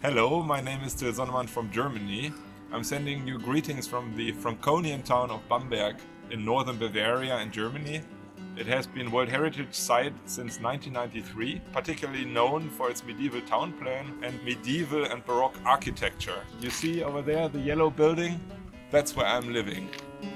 Hello, my name is Till Sonnemann from Germany. I'm sending you greetings from the Franconian town of Bamberg in northern Bavaria in Germany. It has been World Heritage Site since 1993, particularly known for its medieval town plan and medieval and Baroque architecture. You see over there the yellow building? That's where I'm living.